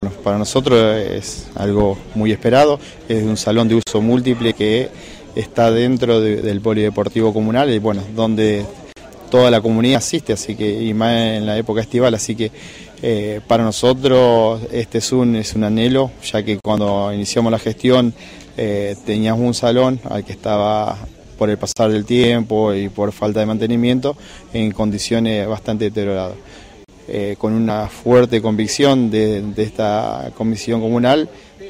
Para nosotros es algo muy esperado, es un salón de uso múltiple que está dentro del polideportivo comunal y bueno, donde toda la comunidad asiste, así que y más en la época estival, así que para nosotros este es un anhelo, ya que cuando iniciamos la gestión teníamos un salón al que estaba por el pasar del tiempo y por falta de mantenimiento en condiciones bastante deterioradas. Con una fuerte convicción de esta comisión comunal,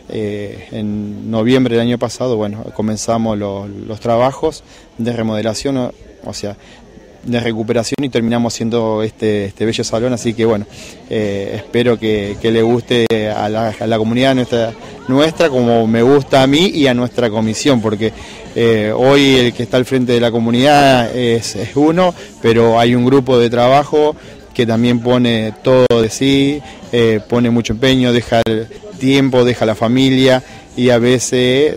en noviembre del año pasado, bueno, comenzamos los trabajos de remodelación, o sea, de recuperación y terminamos haciendo este bello salón, así que bueno, espero que le guste a la comunidad nuestra como me gusta a mí y a nuestra comisión, porque hoy el que está al frente de la comunidad es uno, pero hay un grupo de trabajo que también pone todo de sí, pone mucho empeño, deja el tiempo, deja la familia y a veces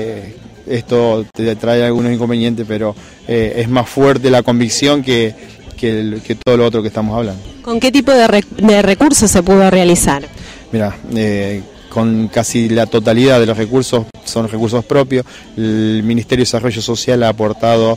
esto te trae algunos inconvenientes, pero es más fuerte la convicción que todo lo otro que estamos hablando. ¿Con qué tipo de recursos se pudo realizar? Mira, con casi la totalidad de los recursos son recursos propios. El Ministerio de Desarrollo Social ha aportado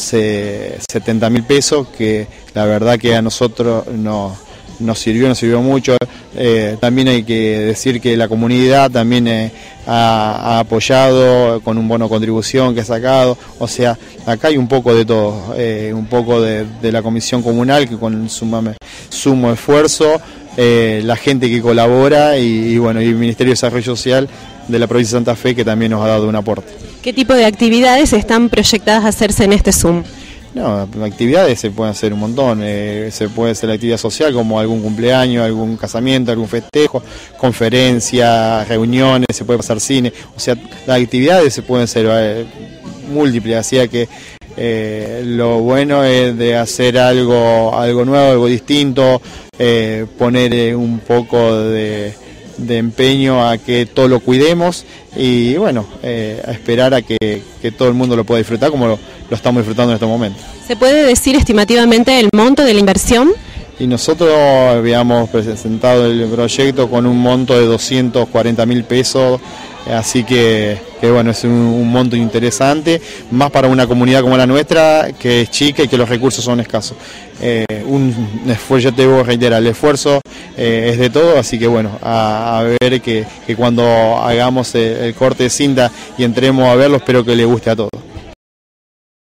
70.000 pesos, que la verdad que a nosotros nos sirvió mucho. También hay que decir que la comunidad también ha apoyado con un bono contribución que ha sacado, o acá hay un poco de todo, un poco de la comisión comunal que con sumo esfuerzo, la gente que colabora y bueno, y el Ministerio de Desarrollo Social de la provincia de Santa Fe que también nos ha dado un aporte. ¿Qué tipo de actividades están proyectadas a hacerse en este Zoom? No, actividades se pueden hacer un montón, se puede hacer la actividad social como algún cumpleaños, algún casamiento, algún festejo, conferencias, reuniones, se puede pasar cine, las actividades se pueden hacer múltiples, así que lo bueno es de hacer algo nuevo, algo distinto, poner un poco de empeño a que todo lo cuidemos y bueno, a esperar a que todo el mundo lo pueda disfrutar como lo estamos disfrutando en este momento. ¿Se puede decir estimativamente el monto de la inversión? Y nosotros habíamos presentado el proyecto con un monto de 240.000 pesos, así que bueno, es un monto interesante, más para una comunidad como la nuestra, que es chica y que los recursos son escasos. Un esfuerzo, yo te voy a reiterar, el esfuerzo es de todo, así que bueno, a ver que cuando hagamos el corte de cinta y entremos a verlo, espero que le guste a todos.